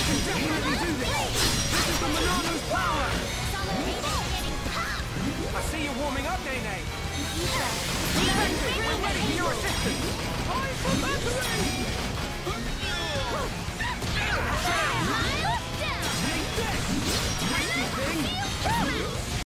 can definitely do this! This is the Monano's power! I see you warming up, Nene! We're ready for your assistance! Time for battery!